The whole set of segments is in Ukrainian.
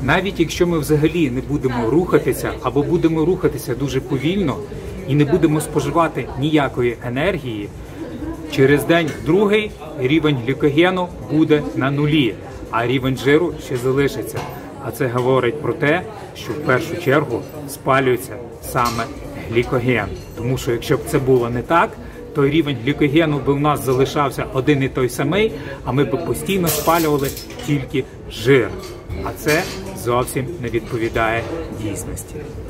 Навіть якщо ми взагалі не будемо рухатися або будемо рухатися дуже повільно і не будемо споживати ніякої енергії, через день-другий рівень глікогену буде на нулі, а рівень жиру ще залишиться. А це говорить про те, що в першу чергу спалюється саме глікоген. Тому що якщо б це було не так, то рівень глікогену би у нас залишався один і той самий, а ми б постійно спалювали тільки жир. А це зовсім не відповідає дійсності.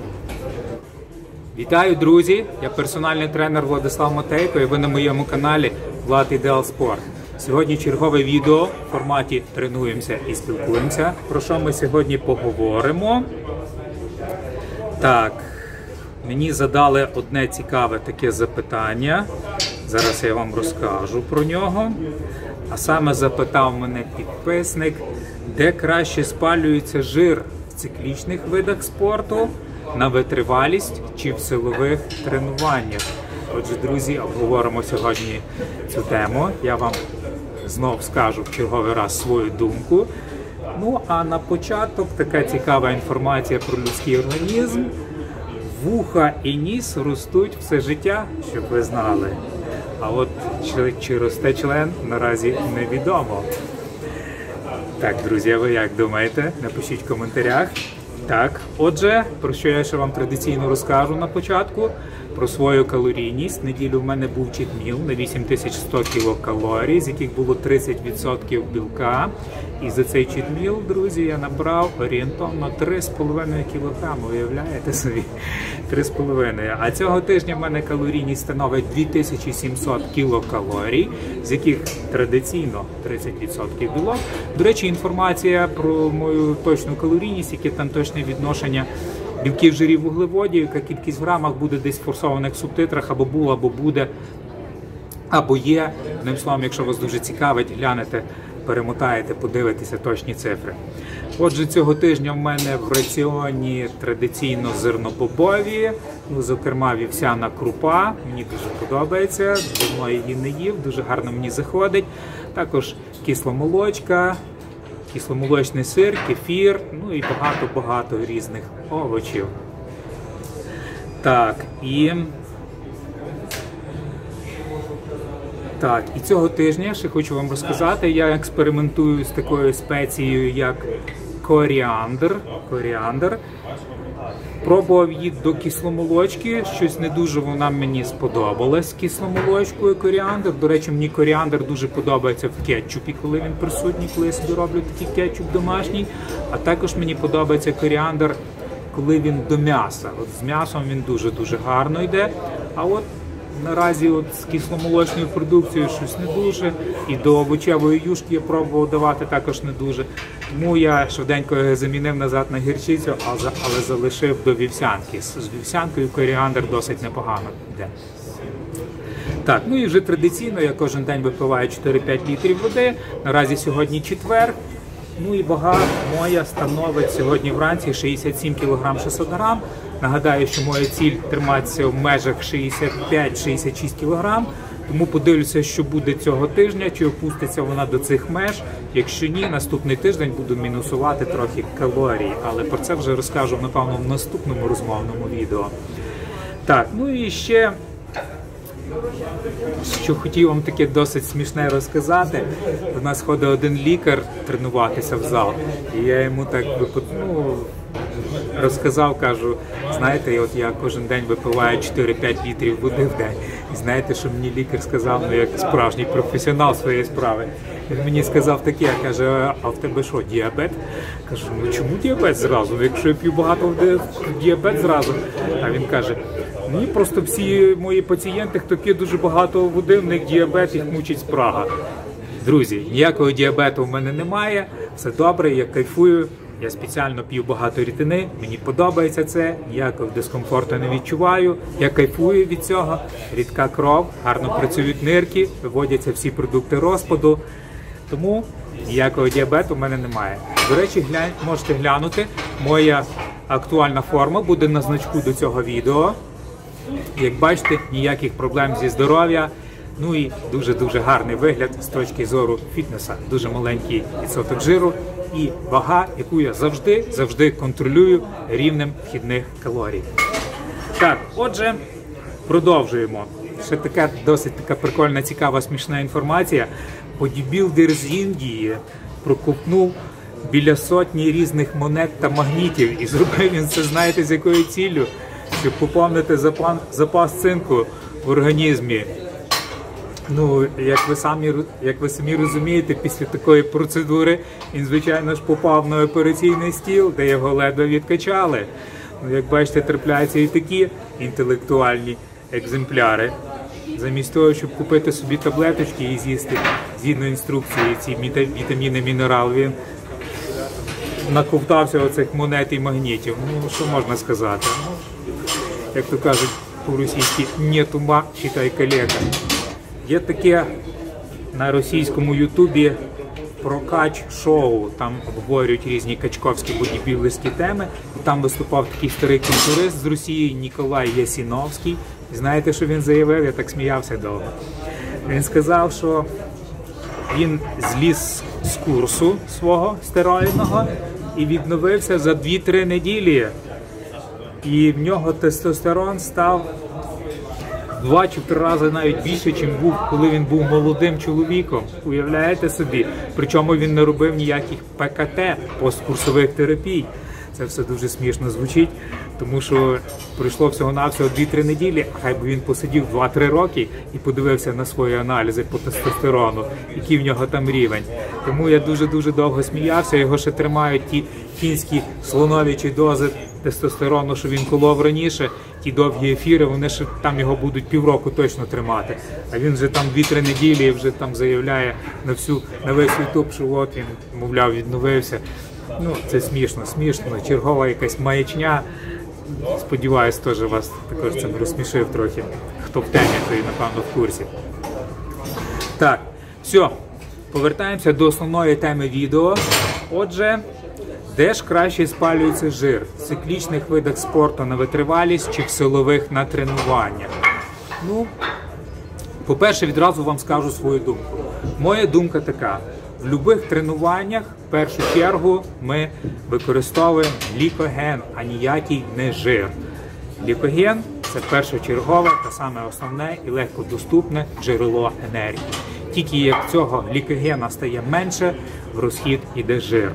Вітаю, друзі! Я персональний тренер Владислав Матейко і ви на моєму каналі Влад Ідеал Спорт. Сьогодні чергове відео в форматі «Тренуємося і спілкуємося». Про що ми сьогодні поговоримо? Так, мені задали одне цікаве таке запитання. Зараз я вам розкажу про нього. А саме запитав мене підписник, де краще спалюється жир в циклічних видах спорту, на витривалість чи в силових тренуваннях. Отже, друзі, обговоримо сьогодні цю тему. Я вам знов скажу в черговий раз свою думку. Ну, а на початок така цікава інформація про людський організм. Вуха і ніс ростуть все життя, щоб ви знали. А от чи росте член, наразі невідомо. Так, друзі, а ви як думаєте? Напишіть в коментарях. Так, отже, про що я ще вам традиційно розкажу на початку? Про свою калорійність. Неділю в мене був читміл на 8100 кілокалорій, з яких було 30% білка. І за цей читміл, друзі, я набрав орієнтовно 3,5 кг. Уявляєте собі? 3,5. А цього тижня в мене калорійність становить 2700 кілокалорій, з яких традиційно 30% білок. До речі, інформація про мою точну калорійність, яке там точне відношення білків, жирів, вуглеводів, яка кількість в грамах буде десь в форсованих субтитрах, або було, або буде, або є. Одним словом, якщо вас дуже цікавить, глянете, перемотаєте, подивитеся точні цифри. Отже, цього тижня в мене в раціоні традиційно зернобобові, зокрема вівсяна крупа, мені дуже подобається, давно її не їв, дуже гарно мені заходить. Також кисломолочка, кисломолочний сир, кефір, ну і багато-багато різних овочів. Так, і цього тижня ще хочу вам розказати, я експериментую з такою спецією, як коріандр. Пробував її до кисломолочки, щось не дуже вона мені сподобалась з кисломолочкою коріандр. До речі, мені коріандр дуже подобається в кетчупі, коли він присутній, коли я собі роблю такий кетчуп домашній. А також мені подобається коріандр, коли він до м'яса. От з м'ясом він дуже-дуже гарно йде. А от наразі з кисломолочною продукцією щось не дуже. І до овочевої юшки я пробував давати також не дуже. Тому я швиденько його замінив назад на гірчицю, але залишив до вівсянки. З вівсянкою коріандр досить непогано йде. Так, ну і вже традиційно я кожен день випиваю 4-5 літрів води. Наразі сьогодні четвер. Ну і вага моя становить сьогодні вранці 67 кг 600 г. Нагадаю, що моя ціль триматися в межах 65-66 кг. Тому подивлюся, що буде цього тижня, чи опуститься вона до цих меж. Якщо ні, наступний тиждень буду мінусувати трохи калорій. Але про це вже розкажу, напевно, в наступному розмовному відео. Так, ну і ще, що хотів вам таке досить смішне розказати. До нас ходить один лікар тренуватися в зал. І я йому так розказав, кажу, знаєте, от я кожен день випиваю 4-5 літрів води в день. І знаєте, що мені лікар сказав, ну як справжній професіонал своєї справи. Він мені сказав таке, каже, а в тебе що, діабет? Кажу, ну чому діабет зразу? Якщо я п'ю багато води, діабет зразу. А він каже, ні, просто всі мої пацієнти, хто п'є дуже багато води, в них діабет, їх мучить спрага. Друзі, ніякого діабету в мене немає, все добре, я кайфую. Я спеціально п'ю багато рідини, мені подобається це, ніякого дискомфорту не відчуваю, я кайфую від цього, рідка кров, гарно працюють нирки, виводяться всі продукти розпаду, тому ніякого діабету в мене немає. До речі, можете глянути, моя актуальна форма буде на значку до цього відео. Як бачите, ніяких проблем зі здоров'ям. Ну і дуже-дуже гарний вигляд з точки зору фітнесу. Дуже маленький відсоток жиру і вага, яку я завжди контролюю рівнем вхідних калорій. Так, отже, продовжуємо. Ще така досить така прикольна, цікава, смішна інформація. Бодібілдер з Індії проковтнув біля сотні різних монет та магнітів. І зробив він це, знаєте, з якою ціллю? Щоб поповнити запас цинку в організмі. Ну, як ви самі розумієте, після такої процедури він, звичайно ж, попав на операційний стіл, де його ледве відкачали. Ну, як бачите, трапляються і такі інтелектуальні екземпляри. Замість того, щоб купити собі таблеточки і з'їсти згідно інструкції ці вітаміни, мінерали, він наковтався оцих монет і магнітів. Ну, що можна сказати? Ну, як то кажуть по-російськи, «нет ума, читай коллега». Є таке на російському ютубі прокач-шоу, там обговорюють різні качковські бодібілдерські теми. І там виступав такий старий культурист з Росії Ніколай Ясіновський. І знаєте, що він заявив? Я так сміявся довго. Він сказав, що він зліз з курсу свого стероїдного і відновився за 2-3 неділі. І в нього тестостерон став 2 чи 3 рази навіть більше, ніж був, коли він був молодим чоловіком. Уявляєте собі? Причому він не робив ніяких ПКТ, посткурсових терапій. Це все дуже смішно звучить, тому що пройшло всього-навсього 2-3 неділі, а хай би він посидів 2-3 роки і подивився на свої аналізи по тестостерону, який в нього там рівень. Тому я дуже-дуже довго сміявся, його ще тримають ті кінські слоновічі дози тестостерону, що він колов раніше, ті довгі ефіри, вони ще там його будуть півроку точно тримати. А він вже там 2-3 неділі вже там заявляє на весь ютуб, що от він, мовляв, відновився. Ну, це смішно, чергова якась маячня. Сподіваюсь, теж вас також цим розсмішив трохи. Хто в темі, той, напевно, в курсі. Так, все, повертаємося до основної теми відео. Отже, де ж краще спалюється жир? В циклічних видах спорту на витривалість чи в силових на тренуваннях? Ну, по-перше, відразу вам скажу свою думку. Моя думка така. В будь-яких тренуваннях, в першу чергу, ми використовуємо глікоген, а ніякий не жир. Глікоген – це першочергове та саме основне і легкодоступне джерело енергії. Тільки як цього глікогена стає менше, в розхід іде жир.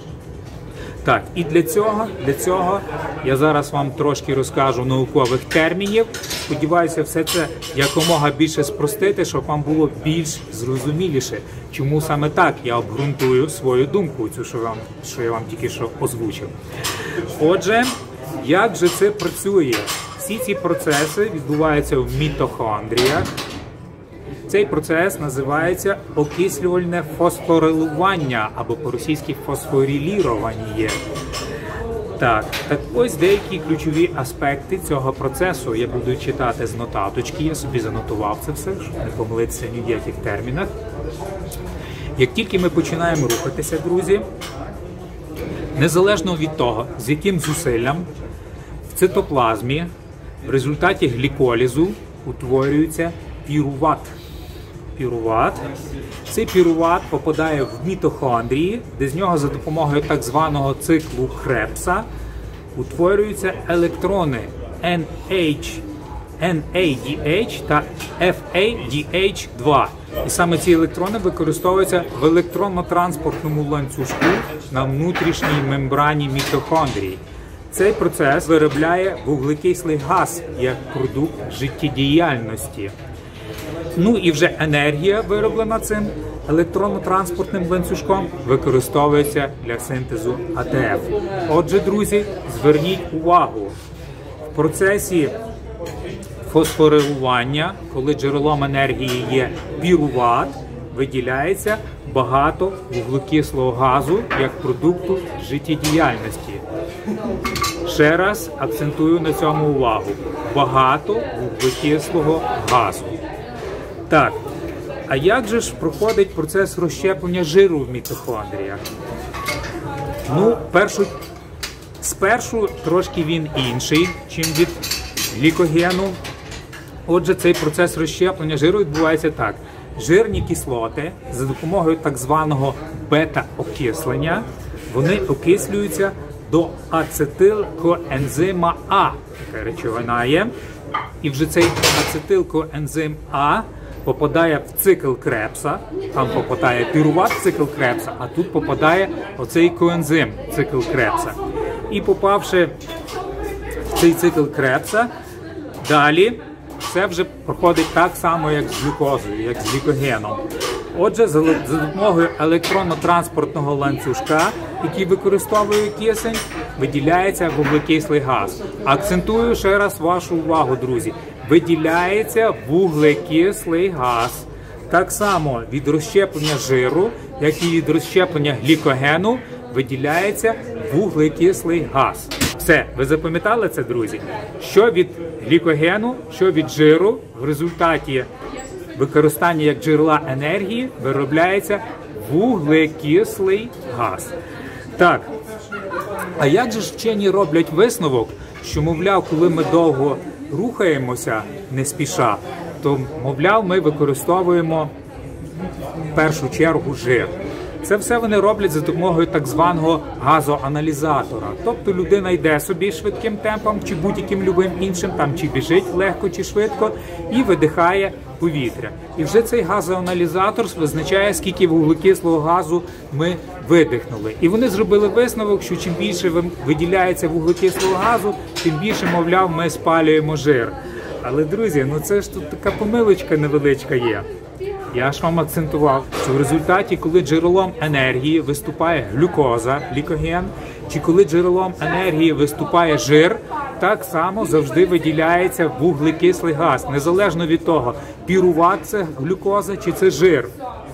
Так, і для цього я зараз вам трошки розкажу наукових термінів. Сподіваюся, все це якомога більше спростити, щоб вам було більш зрозуміліше, чому саме так я обґрунтую свою думку, цю, що я вам тільки що озвучив. Отже, як же це працює? Всі ці процеси відбуваються в мітохондріях. Цей процес називається окислювальне фосфорилування, або по-російськи фосфорілірування. Так ось деякі ключові аспекти цього процесу я буду читати з нотаточки, я собі занотував це все, щоб не помилитися ні в яких термінах. Як тільки ми починаємо рухатися, друзі, незалежно від того, з яким зусиллям в цитоплазмі в результаті гліколізу утворюється піруват. Цей піруват попадає в мітохондрії, де з нього за допомогою так званого циклу Кребса утворюються електрони NADH та FADH2. І саме ці електрони використовуються в електронно-транспортному ланцюжку на внутрішній мембрані мітохондрії. Цей процес виробляє вуглекислий газ як продукт життєдіяльності. Ну і вже енергія, вироблена цим електронно-транспортним ланцюжком, використовується для синтезу АТФ. Отже, друзі, зверніть увагу, в процесі фосфорилування, коли джерелом енергії є піруват, виділяється багато вуглекислого газу як продукту життєдіяльності. Ще раз акцентую на цьому увагу. Багато вуглекислого газу. Так, а як же ж проходить процес розщеплення жиру в мітохондріях? Ну, спершу трошки він інший, чим від глікогену. Отже, цей процес розщеплення жиру відбувається так. Жирні кислоти за допомогою так званого бета-окислення вони окислюються до ацетилкоензима А. Така речовина є. І вже цей ацетилкоензим А попадає в цикл Кребса, там попадає піруват в цикл Кребса, а тут попадає оцей коензим в цикл Кребса. І попавши в цей цикл Кребса, далі все вже проходить так само, як з глюкозою, як з глікогеном. Отже, за допомогою електронно-транспортного ланцюжка, який використовує кисень, виділяється вуглекислий газ. Акцентую ще раз вашу увагу, друзі. Виділяється вуглекислий газ. Так само від розщеплення жиру, як і від розщеплення глікогену, виділяється вуглекислий газ. Все, ви запам'ятали це, друзі? Що від глікогену, що від жиру в результаті використання як джерела енергії виробляється вуглекислий газ. Так, а як же ж вчені роблять висновок, що, мовляв, коли ми довго рухаємося не спіша, то, мовляв, ми використовуємо в першу чергу жир. Це все вони роблять за допомогою так званого газоаналізатора. Тобто людина йде собі швидким темпом, чи будь-яким любим іншим, там чи біжить легко, чи швидко, і видихає повітря. І вже цей газоаналізатор визначає, скільки вуглекислого газу ми видихнули. І вони зробили висновок, що чим більше виділяється вуглекислого газу, тим більше, мовляв, ми спалюємо жир. Але, друзі, ну це ж тут така помилочка невеличка є. Я ж вам акцентував, що в результаті, коли джерелом енергії виступає глюкоза, глікоген, чи коли джерелом енергії виступає жир, так само завжди виділяється вуглекислий газ, незалежно від того, піруват це глюкоза чи це жир.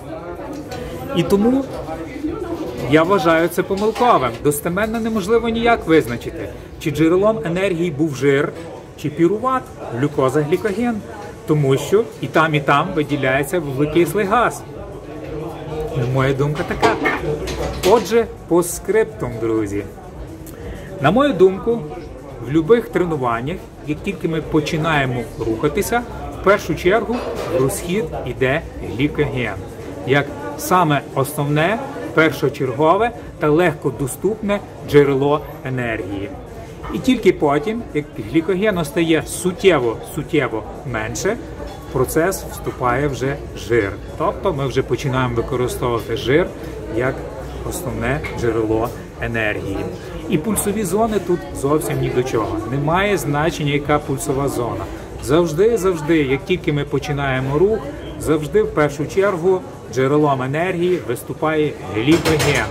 І тому я вважаю це помилковим. Достеменно неможливо ніяк визначити, чи джерелом енергії був жир, чи піруват, глюкоза, глікоген. Тому що і там виділяється вуглекислий газ. Моя думка така. Отже, по скриптум, друзі. На мою думку, в будь-яких тренуваннях, як тільки ми починаємо рухатися, в першу чергу в розхід йде глікоген. Як саме основне, першочергове та легкодоступне джерело енергії. І тільки потім, як глікогену стає суттєво менше, в процес вступає вже жир. Тобто ми вже починаємо використовувати жир як основне джерело енергії. І пульсові зони тут зовсім ні до чого. Немає значення, яка пульсова зона. Завжди, як тільки ми починаємо рух, завжди в першу чергу джерелом енергії виступає глікоген.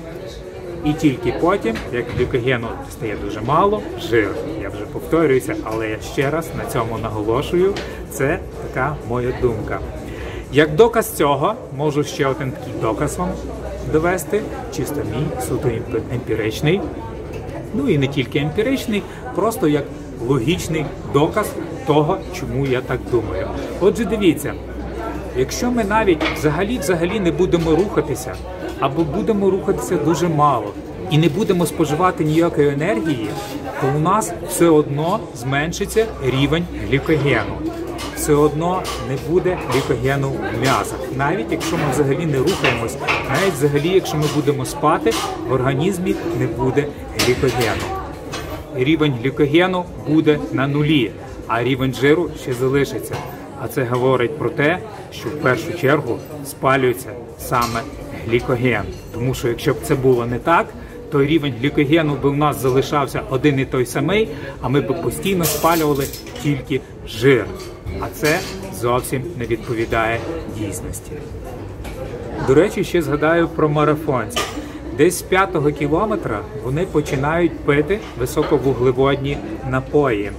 І тільки потім, як глікогену стає дуже мало, жир. Я вже повторююся, але я ще раз на цьому наголошую, це така моя думка. Як доказ цього, можу ще один такий доказ вам довести, чисто мій, суто емпіричний, ну і не тільки емпіричний, просто як логічний доказ того, чому я так думаю. Отже, дивіться, якщо ми навіть взагалі не будемо рухатися, або будемо рухатися дуже мало, і не будемо споживати ніякої енергії, то у нас все одно зменшиться рівень глікогену. Все одно не буде глікогену в м'язах. Навіть якщо ми взагалі не рухаємось, навіть взагалі, якщо ми будемо спати, в організмі не буде глікогену. Рівень глікогену буде на нулі, а рівень жиру ще залишиться. А це говорить про те, що в першу чергу спалюється саме глікоген. Тому що якщо б це було не так, то рівень глікогену би у нас залишався один і той самий, а ми б постійно спалювали тільки жир. А це зовсім не відповідає дійсності. До речі, ще згадаю про марафонців. Десь з 5-го кілометра вони починають пити високовуглеводні напої.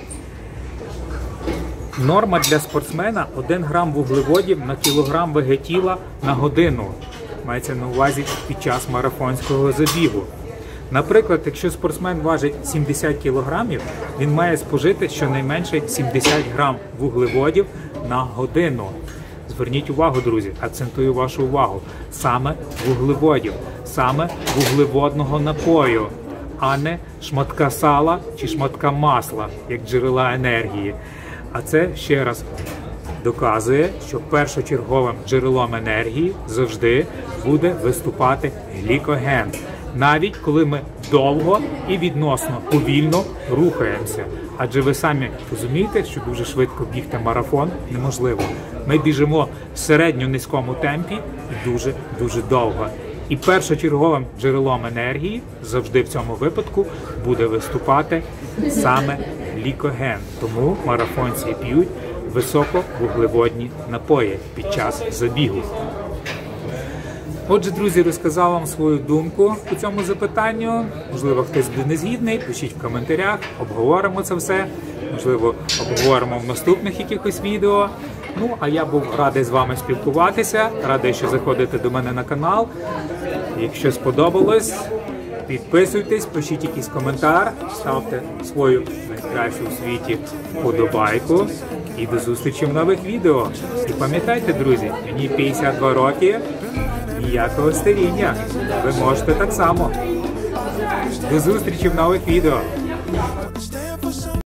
Норма для спортсмена – 1 грам вуглеводів на кілограм вегетіла на годину. Мається на увазі під час марафонського забігу. Наприклад, якщо спортсмен важить 70 кілограмів, він має спожити щонайменше 70 грам вуглеводів на годину. Зверніть увагу, друзі, акцентую вашу увагу. Саме вуглеводів, саме вуглеводного напою, а не шматка сала чи шматка масла, як джерела енергії. А це ще раз доказує, що першочерговим джерелом енергії завжди буде виступати глікоген. навіть коли ми довго і відносно повільно рухаємося. Адже ви самі розумієте, що дуже швидко бігти марафон неможливо. Ми біжимо в середньо-низькому темпі і дуже довго. І першочерговим джерелом енергії завжди в цьому випадку буде виступати саме глікоген. Тому марафонці п'ють високовуглеводні напої під час забігу. Отже, друзі, розказав вам свою думку по цьому запитанню. Можливо, хтось буде не згідний, пишіть в коментарях, обговоримо це все. Можливо, обговоримо в наступних якихось відео. Ну, а я був радий з вами спілкуватися, радий, що заходите до мене на канал. Якщо сподобалось, підписуйтесь, пишіть якийсь коментар, ставте свою найкращу у світі вподобайку. І до зустрічі в нових відео. І пам'ятайте, друзі, мені 52 роки, ніякого старіння. Ви можете так само. До зустрічі в нових відео.